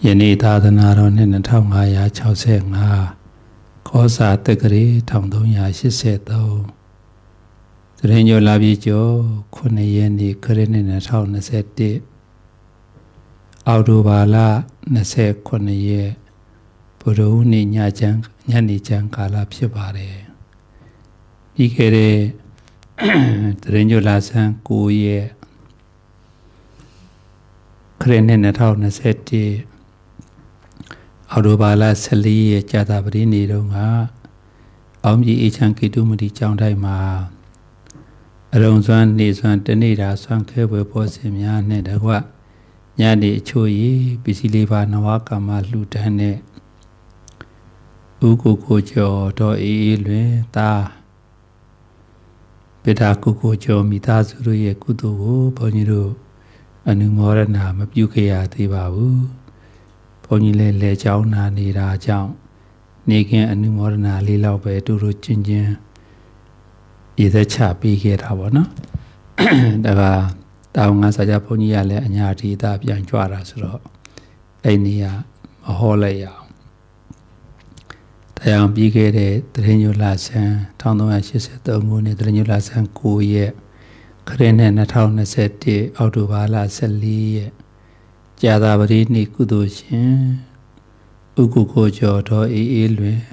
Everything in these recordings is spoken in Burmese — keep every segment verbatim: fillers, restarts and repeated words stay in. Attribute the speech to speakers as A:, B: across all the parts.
A: ယနေ့သာသနာတော်နှစ်နှစ်ငါးရာ၆၅ခောစာတက္ကရီတစ်သုံးရာ၈၃သရင်ကျော်လာပြီကျော်ခုနှစ်ရက်နေ့ခရစ်နှစ်၂၀၂၁အောက်တိုဘာလ၂၉ရက်ဗုဒ္ဓဟူးနေ့ညချမ်းညနေချမ်းကာလဖြစ်ပါတယ်ပြီးခဲ့တဲ့သရင်ကျော်လာဆန်း၉ရက်ခရစ်နှစ်၂၀၂၁အော်တိုဘာလ၁၄ရက်ကြာသပတေးနေ့တုန်းကအောင်ပြည်အေချမ်းကေတုမတိကျောင်းတိုင်းမှာအရုံစွမ်းနေစွမ်းတနေ့တာစွမ်းခဲပွဲပေါ်စင်များနဲ့တကွညနေအချို့ရီပစ္စည်းလေးပါနဝကမ္မလှူဒန်းတဲ့ဥကိုကိုကျော်တော်အေးအေးလွင်သားပိတာကိုကိုကျော်မိသားစုတို့ရဲ့ကုသိုလ်ကိုဘုန်းကြီးတို့အနုမောဒနာမပြုခဲ့ရသေးပါဘူးဘုန်းကြီးလည်းလက်ချောင်းနာနေတာကြောင့်နေခင်အနုမောဒနာလေးလောက်ပဲတူတူချင်းချင်းရည်သက်ချပေးခဲ့တာပေါ့နော်ဒါကတောင်ငါစာကြဘုန်းကြီးကလည်းအညာတိသားပြန်ကြွတာဆိုတော့အဲ့နေရမဟောလိုက်ရအောင်တရားပြီးခဲ့တဲ့သရင်ညလဆန်း၁၃၈၃ခုနှစ်သရင်ညလဆန်း၉ရက်ခရစ်နှစ်၂၀၂၁အောက်တိုဘာလ၁၄ရက်ကြာသပတေးနေ့ကုသိုလ်ရှင်ဥကုကိုကျော်တော်အေးအေးလွင်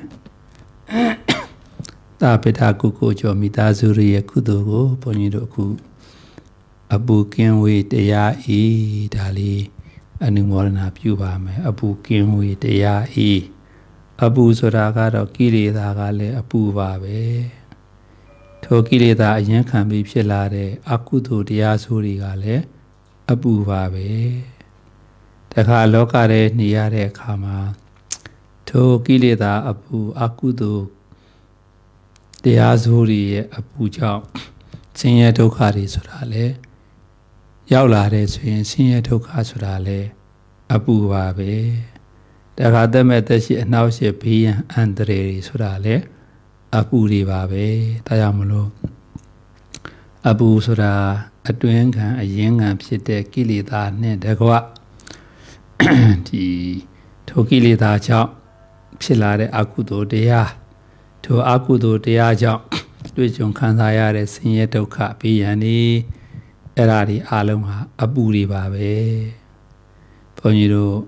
A: တာပိတာကုကိုကျော်မိသားစုရဲ့ကုသိုလ်ကိုဘုန်းကြီးတို့အခုအပူကင်းဝေးတရားဤဒါလေးအနုမောဒနာပြုပါမယ်အပူကင်းဝေးတရားဤအပူဆိုတာကတော့ကိလေသာကလည်းအပူပါပဲထိုကိလေသာအရင်ခံပြီးဖြစ်လာတဲ့အကုသိုလ်တရားဆိုတွေကလည်းအပူပါပဲတခါလောကထဲနေရတဲ့အခါမှာထိုကိလေသာအပူအကုသိုလ်တရားဆိုတွေရဲ့အပူကြောင့်ဆင်းရဲဒုက္ခတွေဆိုတာလေရောက်လာတဲ့ဆိုရင်ဆင်းရဲဒုက္ခဆိုတာလေအပူပါပဲတခါသက်မဲ့သက်ရှိအနှောက်အယှက်ဘေးရန်အန္တရာယ်တွေဆိုတာလေအပူတွေပါပဲဒါကြောင့်မလို့အပူဆိုတာအတွင်းခံအရင်းခံဖြစ်တဲ့ကိလေသာနဲ့တကွဒီထိုကိလေသာကြောင့်ဖြစ်လာတဲ့အကုသိုလ်တရားထိုအကုသိုလ်တရားကြောင့်တွေ့ကြုံခံစားရတဲ့ဆင်းရဲဒုက္ခဘေးရန်တွေအဲ့ဒါတွေအလုံးဟာအပူတွေပါပဲဘုန်းကြီးတို့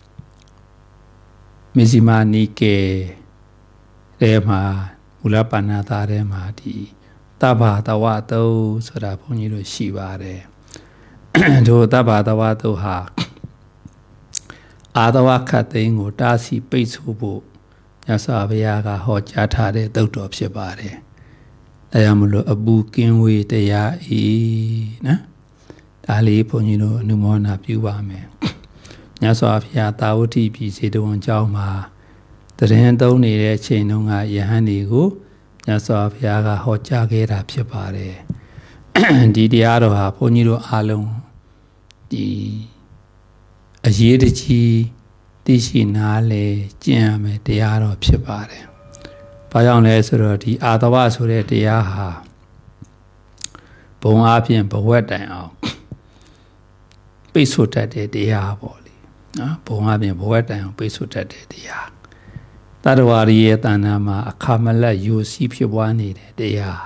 A: မဇ္ဈိမနိကေထဲမှာမူလပါဏာတာထဲမှာဒီတဗ္ဗတဝတုဆိုတာဘုန်းကြီးတို့ရှိပါတယ်ထိုတဗ္ဗတဝတုဟာအာတဝခတ်သိန်းကိုတားဆီးပိတ်ဆို့ဖို့မြတ်စွာဘုရားကဟောကြားထားတဲ့သုတ်တော်ဖြစ်ပါတယ်ဒါကြောင့်မလို့အပူကင်းဝေးတရားဤနော်ဒါလေးဘုန်းကြီးတို့အနုမောဒနာပြုပါမယ်မြတ်စွာဘုရားတာဝတိပြည်စေတဝန်ကျောင်းမှာတရင်သုံးနေတဲ့အချိန်တုန်းကယဟန်တွေကိုမြတ်စွာဘုရားကဟောကြားခဲ့တာဖြစ်ပါတယ်ဒီတရားတော်ဟာဘုန်းကြီးတို့အားလုံးဒီအရေးတကြီးသိရှိနားလေကျင့်ရမယ်တရားတော်ဖြစ်ပါတယ်။ဘာကြောင့်လဲဆိုတော့ဒီအာတဝဆိုတဲ့တရားဟာဘုံအားဖြင့်ဘဝတ်တိုင်အောင်ပိတ်ဆို့တတ်တဲ့တရားပေါ့လေနော်ဘုံအားဖြင့်ဘဝတ်တိုင်အောင်ပိတ်ဆို့တတ်တဲ့တရားတတ္တဝါရီရဲ့တဏ္ဍာမှာအခါမလတ်ယူစီးဖြစ်ပွားနေတဲ့တရား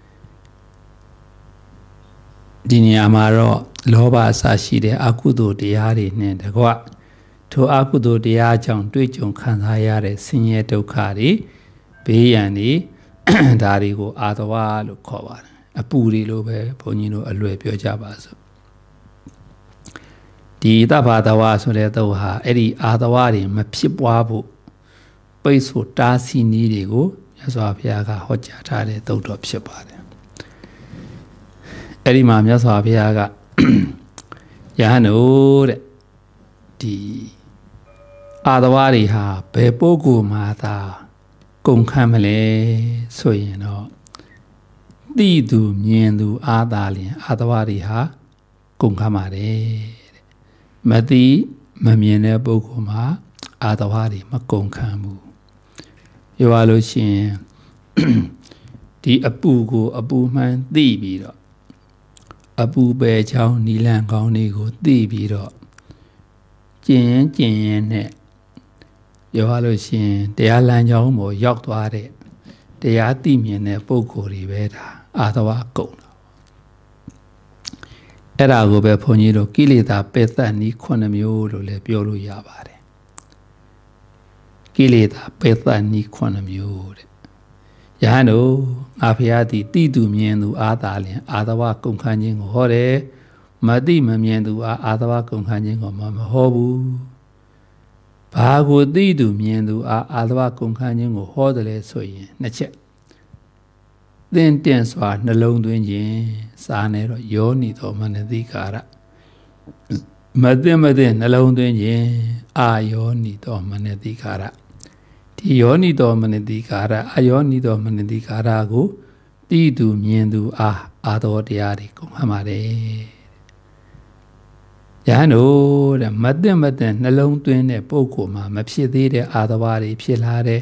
A: ဒီနေရာမှာတော့လောဘအစရှိတဲ့အကုသိုလ်တရားတွေနဲ့တကွထိုအကုသိုလ်တရားကြောင့်တွေ့ကြုံခံစားရတဲ့ဆင်းရဲဒုက္ခတွေဘေးရန်တွေဒါတွေကိုအာတဝလို့ခေါ်ပါတယ်အပူတွေလို့ပဲဘုန်းကြီးတို့အလွယ်ပြောကြပါစို့ဒီတဗ္ဗတဝဆိုတဲ့သုတ်ဟာအဲ့ဒီအာတဝတွေမဖြစ်ပွားဖို့ပိတ်ဆို့တားဆီးနည်းတွေကိုမြတ်စွာဘုရားကဟောကြားထားတဲ့သုတ်တော်ဖြစ်ပါတယ်အဲ့ဒီမှာမြတ်စွာဘုရားကယဟန်တို့တဲ့ဒီအာတဝါတွေဟာဘယ်ပုဂ္ဂိုလ်မှသာကုန်ခန့်မလဲဆိုရင်တော့သိသူမြင်သူအာသာလျင်အာတဝါတွေဟာကုန်ခန့်ပါတယ်တဲ့မသိမမြင်တဲ့ပုဂ္ဂိုလ်မှာအာတဝါတွေမကုန်ခန့်ဘူးပြောရလို့ရှိရင်ဒီအပူကိုအပူမှန်သိပြီးတော့အပူပဲချောင်းနီလန်ကောင်းတွေကိုသိပြီးတော့ကျင်ရင်ကျင်ရင်နဲ့ပြောရလို့ရှိရင်တရားလမ်းကြောင်းပေါ်ရောက်သွားတဲ့တရားသိမြင်တဲ့ပုဂ္ဂိုလ်တွေပဲဒါအာသဝကုန်တာအဲ့ဒါကိုပဲဘုန်းကြီးတို့ကိလေသာပယ်သတ်နည်းခုနှစ်မျိုးလို့လည်းပြောလို့ရပါတယ်ကိလေသာပယ်သတ်နည်းခုနှစ်မျိုးတဲ့ယဟန်တို့ငါဖျားသည်တိတူမြင်သူအာသာလျင်အာသဝကုန်ခန်းခြင်းကိုဟောတယ်မတိမမြင်သူအာအာသဝကုန်ခန်းခြင်းကိုမမဟောဘူးဘာကိုတိတူမြင်သူအာအာသဝကုန်ခန်းခြင်းကိုဟောတယ်လဲဆိုရင်နှစ်ချက်သင်တင့်စွာနှလုံးသွင်းခြင်းစာနေတော့ယောနိသောမနတိကာရမသိမသိနှလုံးသွင်းခြင်းအာယောနိသောမနတိကာရဒီယောနိသောမနတိကာရအာယောနိသောမနတိကာရကိုတိတူမြင်သူအာအာသောတရားတွေကိုမှတ်ပါတယ်ယဟန်တို့တဲ့မသိမသိနှလုံးသွင်းတဲ့ပုဂ္ဂိုလ်မှာမဖြစ်သေးတဲ့အာသဝါတွေဖြစ်လာတယ်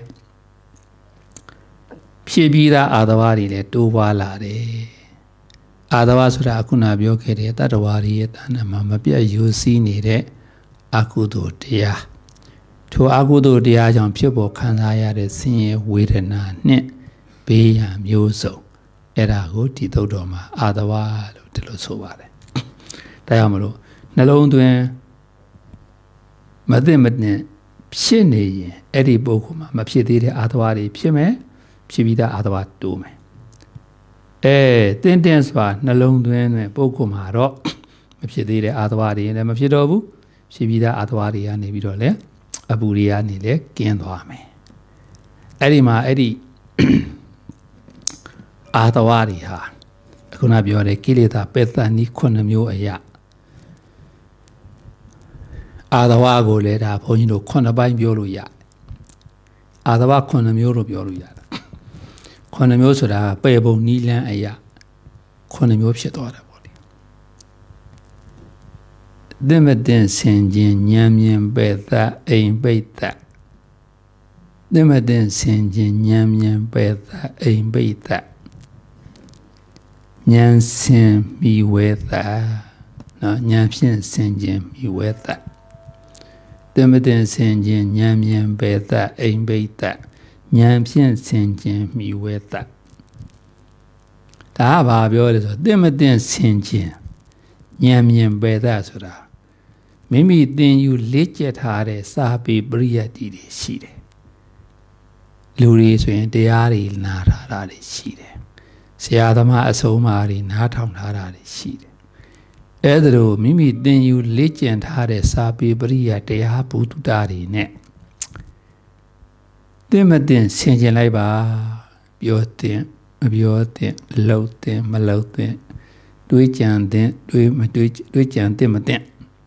A: ဖြစ်ပြီးသားအာသဝါတွေလည်းတိုးပွားလာတယ်အာသဝါဆိုတာအခုနပြောခဲ့တဲ့တတ္တဝါတွေရဲ့တဏ္ဍာမှာမပြတ်ယူစည်းနေတဲ့အကုသိုလ်တရားထိုအကုသိုလ်တရားကြောင့်ဖြစ်ပေါ်ခံစားရတဲ့ဆင်းရဲဝေဒနာနဲ့ဘေးရန်မျိုးစုံအဲ့ဒါကိုဒီသုတ်တော်မှာအာသဝါလို့ဒီလိုဆိုပါတယ်ဒါကြောင့်မလို့နှလုံးသွင်းမသိမနဲ့ဖြစ်နေရင်အဲ့ဒီပုဂ္ဂိုလ်မှာမဖြစ်သေးတဲ့အာသဝါတွေဖြစ်မယ်ဖြစ်ပြီးသားအာသဝါတိုးမယ်အဲတင်းတင်းစွာနှလုံးသွင်းတဲ့ပုဂ္ဂိုလ်မှာတော့မဖြစ်သေးတဲ့အာသဝါတွေလည်းမဖြစ်တော့ဘူးဖြစ်ပြီးသားအာသဝါတွေကနေပြီးတော့လည်းအပူတွေကနေလည်းကင်းသွားမယ်အဲ့ဒီမှာအဲ့ဒီအာသဝါတွေဟာအခုနပြောတဲ့ကိလေသာပယ်သတ်နည်းခုနှစ်မျိုးအရာအာသဝါကိုလည်းဒါဘုန်းကြီးတို့ခုနှစ်ပိုင်းပြောလို့ရတယ်အာသဝါခုနှစ်မျိုးလို့ပြောလို့ရတယ်ခုနှစ်မျိုးဆိုတာပယ်ပုံနီးလန်းအရာခုနှစ်မျိုးဖြစ်သွားတာပေါ့လေသင်မတင်ဆင်ခြင်းဉာဏ်မြင်ပယ်သတ်အိမ်ပိတ်သတ်သင်မတင်ဆင်ခြင်းဉာဏ်မြင်ပယ်သတ်အိမ်ပိတ်သတ်ဉာဏ်ဆင်မိဝဲသတ်နော်ဉာဏ်ဖြင့်ဆင်ခြင်းမိဝဲသတ်သင်မတင်ဆင်ခြင်းဉာဏ်မြင်ပယ်သတ်အိမ်ပိတ်သတ်ဉာဏ်ဖြင့်ဆင်ခြင်းမိဝဲသတ်ဒါကဘာပြောလဲဆိုသင်မတင်ဆင်ခြင်းဉာဏ်မြင်ပယ်သတ်ဆိုတာမိမိသင်ယူလေ့ကျက်ထားတဲ့စာပေပရိယတ်တွေရှိတယ်လူတွေဆိုရင်တရားတွေနားထားတာတွေရှိတယ်ဆရာသမားအဆုံးအမတွေနားထောင်ထားတာတွေရှိတယ်အဲ့ဒါလိုမိမိသင်ယူလေ့ကျင့်ထားတဲ့စာပေပရိယတ်တရားဘုဒ္ဓတာတွေနဲ့သင်မတင်ဆင်ခြင်လိုက်ပါပြောတင်မပြောတင်လှုပ်တင်မလှုပ်တင်တွေးကြံတင်တွေးမတွေးတွေးကြံတင်မတင်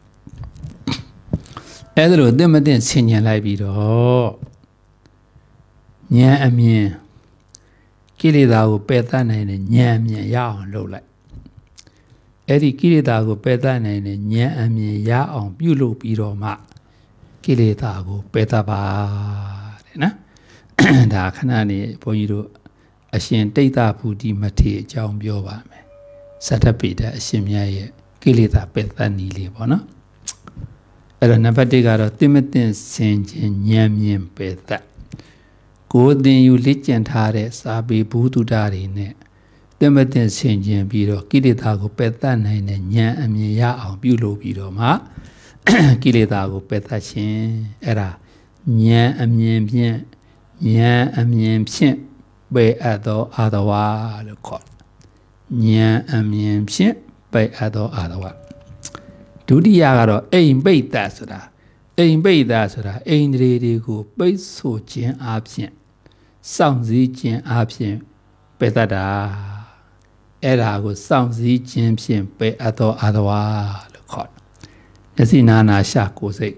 A: အဲ့ဒါလိုသင်မတင်ဆင်ခြင်လိုက်ပြီးတော့ဉာဏ်အမြင်ကိလေသာကိုပယ်သတ်နိုင်တဲ့ဉာဏ်အမြင်ရအောင်လုပ်လိုက်အဲ့ဒီကိလေသာကိုပယ်သတ်နိုင်တဲ့ဉာဏ်အမြင်ရအောင်ပြုလုပ်ပြီးတော့မှကိလေသာကိုပယ်သတ်ပါတဲ့နော်ဒါခဏနေဘုန်းကြီးတို့အရှင်တိဋ္ဌဗုဒ္ဓိမထေရအကြောင်းပြောပါမယ်သတ္တပိဋကအရှင်မြတ်ရဲ့ကိလေသာပယ်သတ်နည်းလေးပေါ့နော်အဲ့တော့နံပါတ်တစ်ကတော့သင်မတင်ဆင်ခြင်းဉာဏ်မြင်ပယ်သတ်ကိုယ်သင်ယူလေ့ကျင့်ထားတဲ့စာပေဘုဒ္ဓတာတွေနဲ့သင်မတင်ဆင်ခြင်းပြီးတော့ကိလေသာကိုပယ်သတ်နိုင်တဲ့ဉာဏ်အမြင်ရအောင်ပြုလုပ်ပြီးတော့မှကိလေသာကိုပယ်သတ်ခြင်းအဲ့ဒါဉာဏ်အမြင်ဖြင့်ဉာဏ်အမြင်ဖြင့်ပယ်အပ်သောအာသဝါလို့ခေါ်ဉာဏ်အမြင်ဖြင့်ပယ်အပ်သောအာသဝါဒုတိယကတော့အိမ်ပိတ်သတ်ဆိုတာအိမ်ပိတ်သတ်ဆိုတာအိန္ဒြေတွေကိုပိတ်ဆို့ခြင်းအပြင်စောင့်စည်းခြင်းအပြင်ပယ်တတ်တာအဲ့ဒါကိုစောင့်စည်းခြင်းဖြင့်ပယ်အပ်သောအာသဝါလို့ခေါ်တယ်မျက်စိနာနာရှာကိုယ်စိတ်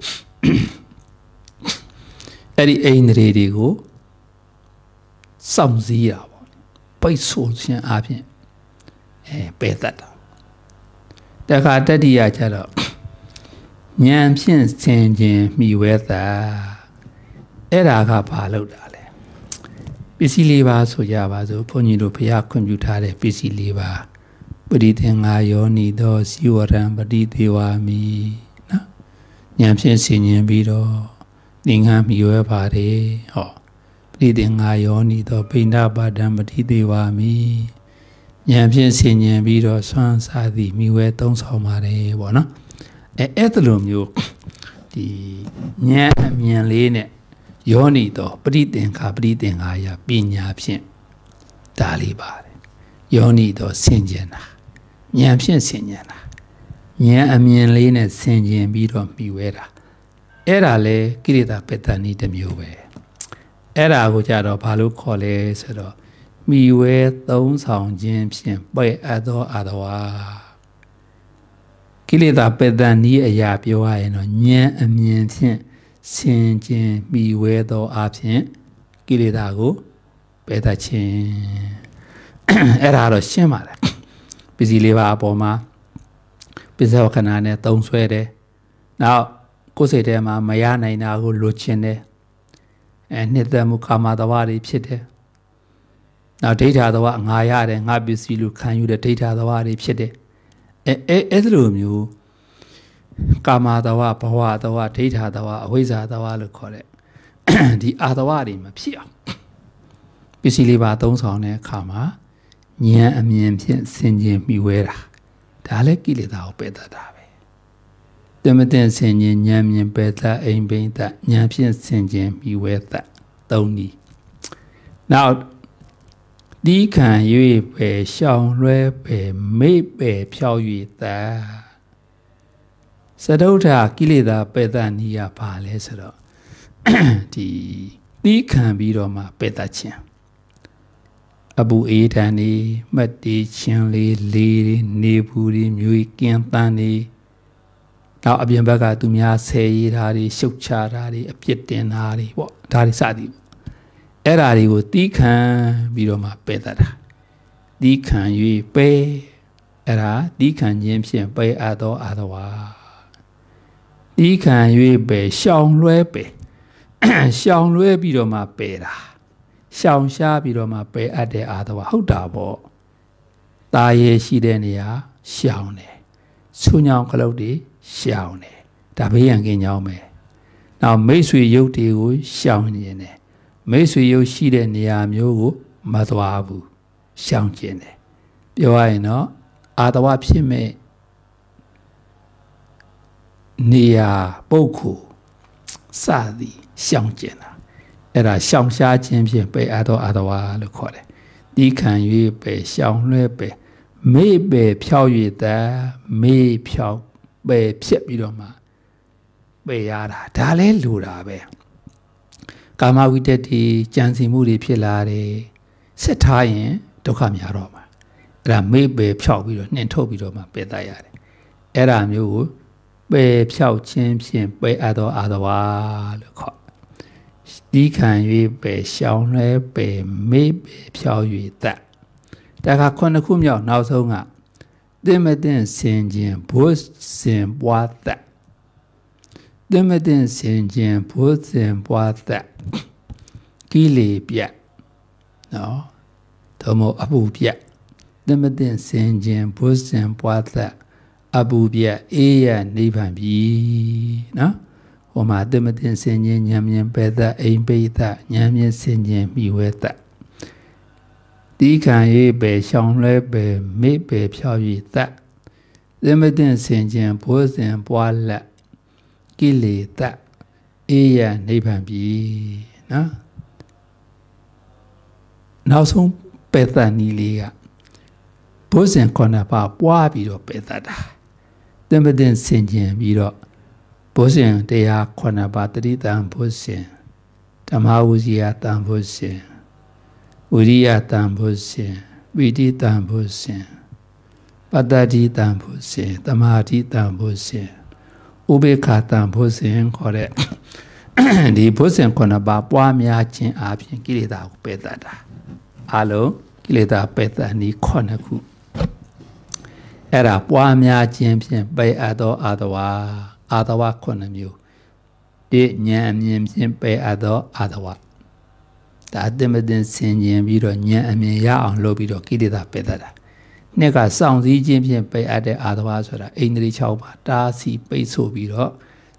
A: အဲ့ဒီအိန္ဒြေတွေကိုစောင့်စည်းရပါပိတ်ဆို့ခြင်းအပြင်အဲပယ်တတ်တာတခါတတိယကျတော့ဉာဏ်ဖြင့်ဆင်ခြင်းမိဝဲတာအဲ့ဒါကဘာလို့တာလဲပစ္စည်းလေးပါဆိုကြပါစို့ဘုန်းကြီးတို့ဘုရားခွင့်ပြုထားတဲ့ပစ္စည်းလေးပါပရိသင်္ဃာယောနိသောဇီဝရံပတိသေဝမိနော်ဉာဉာဏ်ဖြင့်ဆင်ញင်ပြီးတော့သင်္ကန်းမြှွဲပါတယ်ဟောပရိသင်္ဃာယောနိသောပိဏပါဒံပတိသေးဝါမိဉာဏ်ဖြင့်ဆင်ញင်ပြီးတော့ဆွမ်းစားသည်မြှွဲသုံးဆောင်ပါတယ်ပေါ့နော်အဲအဲ့လိုမျိုးဒီဉာဏ်အမြင်လေးနဲ့ယောနိသောပရိသင်္ခာပရိသင်္ဃာယပညာဖြင့်ဒါလေးပါတယ်ယောနိသောဆင်ញင်တာဉာဏ်ဖြင့်ဆင်ញင်တာဉာဏ်အမြင်လေးနဲ့ဆင်ញင်ပြီးတော့မြှွဲတာအဲ့ဒါလေကိရိတာပတ္တနိတစ်မျိုးပဲအဲ့ဒါကိုကြတော့ဘာလို့ခေါ်လဲဆိုတော့မြှွဲသုံးဆောင်ခြင်းဖြင့်ပဲ့အပ်သောအာတဝါကိလေသာပတ္တနိအရာပြောရရင်တော့ဉာဏ်အမြင်ဖြင့်ဆင်ခြင်မြှွဲသောအဖြစ်ကိလေသာကိုပယ်တတ်ခြင်းအဲ့ဒါတော့ရှင်းပါတယ်ပစ္စည်းလေးပါအပေါ်မှာပစ္စည်းဝခဏနဲ့သုံးဆွဲတယ်နောက်ကိုယ်စိတ်ထဲမှာမရနိုင်တာကိုလိုချင်တယ်အဲနှစ်သက်မှုကာမတဝါတွေဖြစ်တယ်နောက်ဒိဋ္ဌာတဝါငါရတယ်ငါပစ္စည်းလို့ခံယူတဲ့ဒိဋ္ဌာတဝါတွေဖြစ်တယ်အဲအဲအဲ့လိုမျိုးကာမတဝါဘဝတဝါဒိဋ္ဌာတဝါအဝိဇ္ဇာတဝါလို့ခေါ်တဲ့ဒီအာတဝါတွေမဖြစ်အောင်ပစ္စည်းလေးပါသုံးဆောင်တဲ့အခါမှာဉာဏ်အမြင်ဖြင့်ဆင်ခြင်မြှွဲတာဒါလည်းကိလေသာကိုပယ်တတ်တာပဲတမတင်ဆင်ခြင်ဉာဏ်မြင်ပယ်တတ်အိမ်ပိန်တတ်ဉာဏ်ဖြင့်ဆင်ခြင်မြှွဲတတ်သုံးနည်းနောက်ဒီခံ၍ပဲရှောင်လွဲပဲမိတ်ပဲဖြောက်၍တတ်စတုထကိလေသာပယ်တတ်နည်းကဘာလဲဆိုတော့ဒီဒီခံပြီးတော့မှပယ်တတ်ခြင်းအပူအေးတန်နေမှတ်တီချင်းလေးလေးနေဘူးတွေမျိုးကင်းပန်းနေနောက်အပြင်ဘက်ကသူများဆယ်ရည်ဓာတ်တွေရှုပ်ချတာတွေအပြစ်တင်တာတွေပေါ့ဒါတွေစသည်အဲ့ဓာတွေကိုတီးခံပြီးတော့မှပယ်တတ်တာတီးခံ၍ပယ်အဲ့ဒါတီးခံခြင်းဖြင့်ပယ်အပ်သောအာတဝါတီးခံ၍ပယ်ရှောင်လွဲပယ်ရှောင်လွဲပြီးတော့မှပယ်တာရှောင်ရှားပြီးတော့မှပယ်အပ်တဲ့အာတဝါဟုတ်တာပေါ့ตาရဲ့ရှိတဲ့နေရာရှောင်တယ်ဆူညောင်ခလုတ်တွေရှောင်တယ်ဒါဘေးရန်ကင်းကြောင်းပဲနောက်မိတ်ဆွေရုပ်တွေကိုရှောင်နေတယ်မိတ်ဆွေရုပ်ရှိတဲ့နေရာမျိုးကိုမသွားဘူးရှောင်ကျင်တယ်ပြောရရင်တော့အာတဝါဖြစ်မဲ့နေရာပုဂ္ဂိုလ်စသည်ရှောင်ကျင်တာအဲ့ဒါရှောင်ရှားခြင်းဖြင့်ပယ်အပ်သောအာတဝါလို့ခေါ်တယ်ဒီခံ၍ပယ်ရှောင်လွှဲပယ်မေ့ပယ်ဖြောက်၍သာမေ့ဖြောက်ပယ်ဖြစ်ပြီးတော့မှပယ်ရတာဒါလဲလူတာပဲကာမဝိတ္တိကြံစီမှုတွေဖြစ်လာတယ်စစ်ထားရင်ဒုက္ခများတော့မှာအဲ့ဒါမေ့ပယ်ဖြောက်ပြီးတော့နှင်ထုတ်ပြီးတော့မှပယ်တတ်ရတယ်အဲ့ဒါမျိုးကိုပယ်ဖြောက်ခြင်းဖြင့်ပယ်အပ်သောအာတဝါလို့ခေါ်ဒီခံ၍ပယ်ရှောင်လွဲပယ်မေ့ပယ်ဖြောက်၍တတ်ဒါကခုနှစ်ခုမြောက်နောက်ဆုံးကတင်မတင်ဆင်ခြင်းဘုစင်ပွားတတ်တင်မတင်ဆင်ခြင်းဘုစင်ပွားတတ်ကိလေပြတ်နော်သို့မဟုတ်အပူပြတ်တင်မတင်ဆင်ခြင်းဘုစင်ပွားတတ်အပူပြတ်အေးရနိဗ္ဗာန်ပြီနော်ဟိုမှာတင်မတင်ဆင်ခြင်းဉာဏ်မြင်ပယ်တတ်အိမ်ပိတ်တတ်ဉာဏ်မြင်ဆင်ခြင်းမြှွဲတတ်ဒီခံ၍ပဲရှောင်လွဲပဲမေ့ပဲဖြောက်၍တတ်တင်မတင်ဆင်ခြင်းဘိုးစဉ်ပွားလက်ကိလေသာအေးရနိဗ္ဗာန်ပြီနော်နောက်ဆုံးပယ်တတ်နည်းလေးကဘိုးစဉ်ခေါ်နာပါပွားပြီးတော့ပယ်တတ်တာတင်မတင်ဆင်ခြင်းပြီးတော့ဘုဇင်တရားခုနှစ်ပါးတတိတံဘုဇင်ဓမ္မဝုဇိယတံဘုဇင်ဝိရိယတံဘုဇင်ဝိတိတံဘုဇင်ပတ္တိတံဘုဇင်သမာဓိတံဘုဇင်ဥပေက္ခတံဘုဇင်ခေါ်တဲ့ဒီဘုဇင်ခုနှစ်ပါးပွားများခြင်းအပြင်ကိလေသာကိုပယ်တတ်တာအလုံးကိလေသာပယ်တတ်နည်းခုနှစ်ခုအဲ့ဒါပွားများခြင်းဖြင့်ပယ်အပ်သောအာတဝါအာတဝါခုနှစ်မျိုးဒီဉာဏ်အမြင်ဖြင့်ပယ်အပ်သောအာတဝါဒါအတင်မတင်ဆင်ခြင်ပြီးတော့ဉာဏ်အမြင်ရအောင်လုပ်ပြီးတော့ကိလေသာပယ်တတ်တာနှစ်ကစောင့်စည်းခြင်းဖြင့်ပယ်အပ်တဲ့အာတဝါဆိုတာအိန္ဒြေ၆ပါးတားဆီးပိတ်ဆို့ပြီးတော့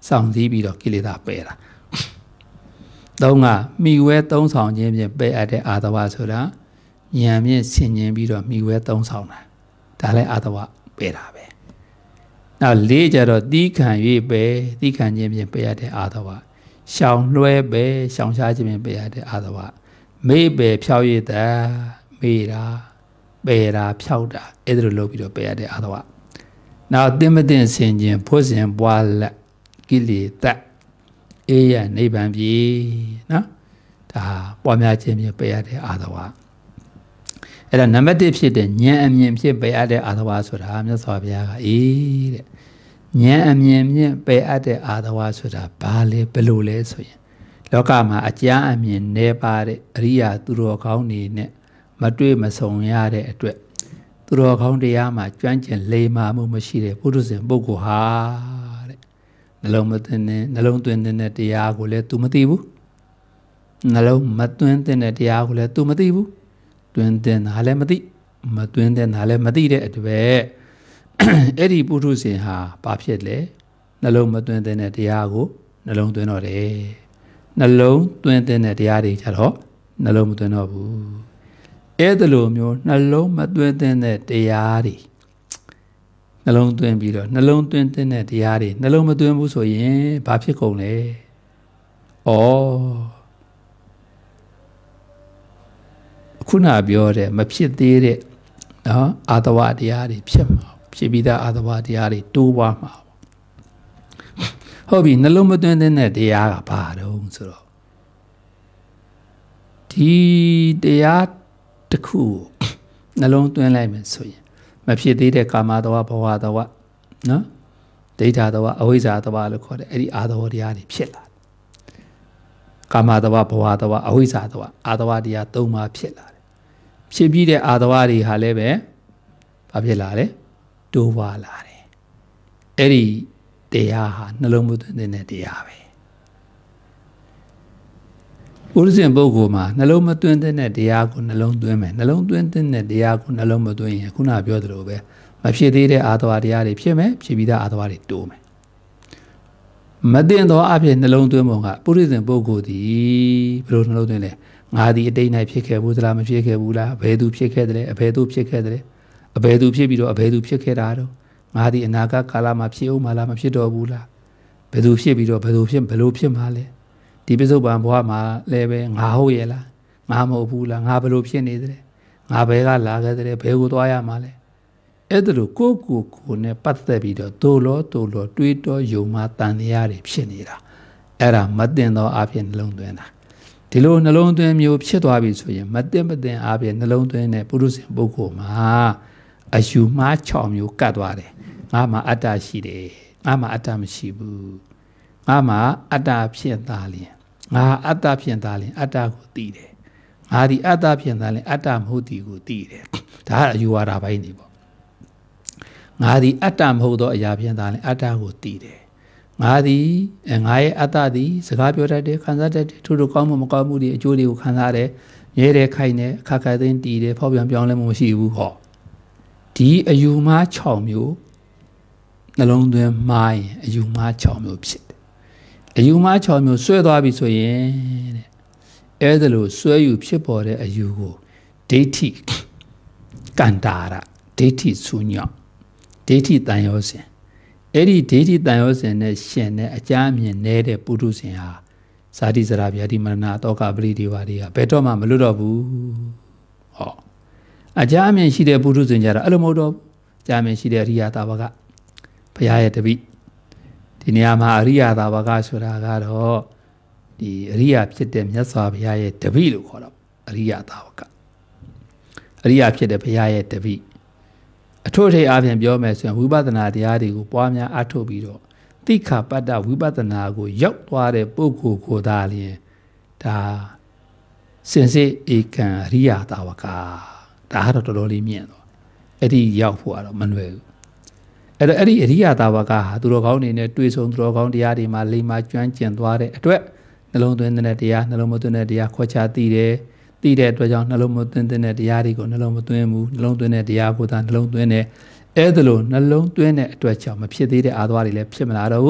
A: ဆောင်စည်းပြီးတော့ကိလေသာပယ်တာသုံးကမိဝဲသုံးဆောင်ခြင်းဖြင့်ပယ်အပ်တဲ့အာတဝဆိုတာဉာဏ်ဖြင့်ဆင်ခြင်ပြီးတော့မိဝဲသုံးဆောင်တာဒါလည်းအာတဝပယ်တာပဲနောက်လေးကြတော့သီးခံ၍ပဲသီးခံခြင်းဖြင့်ပယ်ရတဲ့အာသဝရှောင်လွှဲပဲရှောင်ရှားခြင်းဖြင့်ပယ်ရတဲ့အာသဝမေ့ပဲဖြောက်ရတဲ့မေ့တာပယ်တာဖြောက်တာအဲ့ဒါလိုလုပ်ပြီးတော့ပယ်ရတဲ့အာသဝနောက်သင်မသိဆင်ခြင်းဖွတ်စဉ်ပွားလက်ကိလေသာအေးရနိဗ္ဗာန်ပြီနော်ဒါပွားများခြင်းဖြင့်ပယ်ရတဲ့အာသဝအဲ့ဒါနံပါတ်တစ်ဖြစ်တဲ့ဉာဏ်အမြင်ဖြင့်ပယ်အပ်တဲ့အာသဝဆိုတာမြတ်စွာဘုရားကအေးတဲ့ဉာဏ်အမြင်ဖြင့်ပယ်အပ်တဲ့အာသဝဆိုတာဘာလဲဘယ်လိုလဲဆိုရင်လောကမှာအကြမ်းအမြင်နေပါတဲ့အရိယာသူတော်ကောင်းတွေနဲ့မတွေ့မဆုံရတဲ့အတွက်သူတော်ကောင်းတရားမှာကျွမ်းကျင်လိမ္မာမှုမရှိတဲ့ပုထုဇဉ်ပုဂ္ဂိုလ်ဟာတဲ့နှလုံးမသွင်းတဲ့နှလုံးသွင်းတဲ့တရားကိုလည်း तू မသိဘူးနှလုံးမသွင်းတဲ့တရားကိုလည်း तू မသိဘူးတွင်တဲ့နာလည်းမသိမတွင်တဲ့နာလည်းမသိတဲ့အတွက်အဲ့ဒီပုထုဇဉ်ဟာဘာဖြစ်လဲနှလုံးမတွင်တဲ့တရားကိုနှလုံးသွင်းတော့တယ်နှလုံးသွင်းတဲ့တရားတွေကြတော့နှလုံးမသွင်းတော့ဘူးအဲ့ဒါလိုမျိုးနှလုံးမသွင်းတဲ့တရားတွေနှလုံးသွင်းပြီးတော့နှလုံးသွင်းတဲ့တရားတွေနှလုံးမသွင်းဘူးဆိုရင်ဘာဖြစ်ကုန်လဲဩခုနပြောတဲ့မဖြစ်သေးတဲ့နော်အာတဝတရားတွေဖြစ်မှာဖြစ်ပြီးသားအာတဝတရားတွေတိုးပွားမှာဟုတ်ပြီနှလုံးမသွင်းတဲ့တရားကဘာတုံးဆိုတော့ဒီတရားတစ်ခုနှလုံးသွင်းလိုက်မယ်ဆိုရင်မဖြစ်သေးတဲ့ကာမတဝဘဝတဝနော်ဒိဋ္ဌာတဝအဝိဇ္ဇာတဝလို့ခေါ်တယ်အဲ့ဒီအာတဝတရားတွေဖြစ်လာကာမတဝဘဝတဝအဝိဇ္ဇာတဝအာတဝတရားသုံးပါးဖြစ်လာဖြစ်ပြီးတဲ့အာသဝတွေဟာလည်းပဲဘာဖြစ်လာလဲတိုးပွားလာတယ်အဲ့ဒီတရားဟာနှလုံးမသွင်းတဲ့တရားပဲဥရစဉ်ပုဂ္ဂိုလ်မှာနှလုံးမသွင်းတဲ့တရားကိုနှလုံးသွင်းမယ်နှလုံးသွင်းတဲ့တရားကိုနှလုံးမသွင်းရင်ခုနပြောသလိုပဲမဖြစ်သေးတဲ့အာသဝတရားတွေဖြစ်မယ်ဖြစ်ပြီးသားအာသဝတွေတိုးမယ်မတင်သောအဖြစ်နှလုံးသွင်းပုံကပုရိသင်ပုဂ္ဂိုလ်ဒီဘယ်လိုနှလုံးသွင်းလဲငါဒီအတိတ်၌ဖြစ်ခဲ့ဘူးသလားမဖြစ်ခဲ့ဘူးလားအဘယ်သူဖြစ်ခဲ့တယ်လဲအဘယ်သူဖြစ်ခဲ့တယ်လဲအဘယ်သူဖြစ်ပြီးတော့အဘယ်သူဖြစ်ခဲ့တာတော့ငါဒီအနာဂတ်ကာလမှာဖြစ်အောင်မလားမဖြစ်တော့ဘူးလားဘယ်သူဖြစ်ပြီးတော့ဘယ်သူဖြစ်ဘယ်လိုဖြစ်မှာလဲဒီပစ္စုပန်ဘဝမှာလည်းပဲငါဟုတ်ရဲ့လားငါမဟုတ်ဘူးလားငါဘယ်လိုဖြစ်နေတယ်ငါဘယ်ကလာခဲ့တယ်ဘယ်ကိုသွားရမှာလဲအဲ့ဒါလိုကိုကိုကိုနဲ့ပတ်သက်ပြီးတော့တိုးလို့တိုးလို့တွေးတောယုံမှတန်တရားတွေဖြစ်နေတာအဲ့ဒါမတင်သောအဖြစ်နှလုံးသွင်းတာဒီလိုနှလုံးသွင်းမျိုးဖြစ်သွားပြီဆိုရင်မတင်မတင်အဖြစ်နှလုံးသွင်းတဲ့ပုရုษပုဂ္ဂိုလ်မှာအယူမှား၆မျိုးကတ်သွားတယ်ငါမှာအတ္တရှိတယ်ငါမှာအတ္တမရှိဘူးငါမှာအတ္တဖြစ်သားလျင်ငါအတ္တဖြစ်သားလျင်အတ္တကိုသိတယ်ငါဒီအတ္တဖြစ်သားလျင်အတ္တမဟုတ်သည်ကိုသိတယ်ဒါကအယူဝါဒပိုင်းနေပေါ့ငါဒီအတ္တမဟုတ်သောအရာဖြစ်သားလျင်အတ္တကိုသိတယ်ငါသည်ငါရဲ့အတ္တသည်စကားပြောတတ်တယ်ခံစားတတ်တယ်ထို့ထို့ကောင်းမှုမကောင်းမှုတွေအကျိုးတွေကိုခံစားတယ်ရဲတယ်ခိုင်တယ်အခါခါသိန်းတည်တယ်ဖောက်ပြန်ပြောင်းလဲမှုမရှိဘူးဟောဒီအယူမှား၆မျိုးနှလုံးသွင်းမှားရင်အယူမှား၆မျိုးဖြစ်တယ်အယူမှား၆မျိုးဆွဲသွားပြီဆိုရင်တဲ့အဲ့ဒါလို့ဆွဲယူဖြစ်ပေါ်တဲ့အယူကိုဒိဋ္ဌိကန္တာရဒိဋ္ဌိဆူညောင်းဒိဋ္ဌိတန်ရောစဉ်အဲ့ဒီဒိဋ္ဌိတန်ရောစဉ်နဲ့ရှင်တဲ့အကြအမြင်နေတဲ့ပုထုဇဉ်ဟာဇာတိဇရာဗျာတိမရဏတောကပရိဒီဝါတွေကဘယ်တော့မှမလွတ်တော့ဘူးဟောအကြအမြင်ရှိတဲ့ပုထုဇဉ်ကြတော့အဲ့လိုမဟုတ်တော့ဘူးအကြအမြင်ရှိတဲ့အရိယသာဝကဘုရားရဲ့တပိဒီနေရာမှာအရိယသာဝကဆိုတာကတော့ဒီအရိယဖြစ်တဲ့မြတ်စွာဘုရားရဲ့တပိလို့ခေါ်တော့အရိယသာဝကအရိယဖြစ်တဲ့ဘုရားရဲ့တပိအထို့ထိပ်အပြင်ပြောမယ်ဆိုရင်ဝိပဿနာတရားတွေကိုပွားများအထုတ်ပြီးတော့တိခါပတ္တဝိပဿနာကိုရောက်သွားတဲ့ပုဂ္ဂိုလ်ကိုသာလျင်ဒါစင်စစ်ဧကံအရိယသာဝကဒါကတော့တော်တော်လေးမြင့်တော့အဲ့ဒီရောက်ဖို့ကတော့မလွယ်ဘူးအဲ့တော့အဲ့ဒီအရိယသာဝကဟာသူတော်ကောင်းနေနဲ့တွေ့ဆုံသူတော်ကောင်းတရားတွေမှာလိမ္မာကျွမ်းကျင်သွားတဲ့အတွက်နှလုံးသွင်းတဲ့တရားနှလုံးမသွင်းတဲ့တရားခွဲခြားသိတယ်သိတဲ့အတွက်ကြောင့်နှလုံးမသွင်းတဲ့တရားတွေကိုနှလုံးမသွင်းဘူးနှလုံးသွင်းတဲ့တရားကိုသာနှလုံးသွင်းတယ်အဲ့ဒါလို့နှလုံးသွင်းတဲ့အတွက်ကြောင့်မဖြစ်သေးတဲ့အာသဝတွေလည်းဖြစ်မလာတော့ဘူး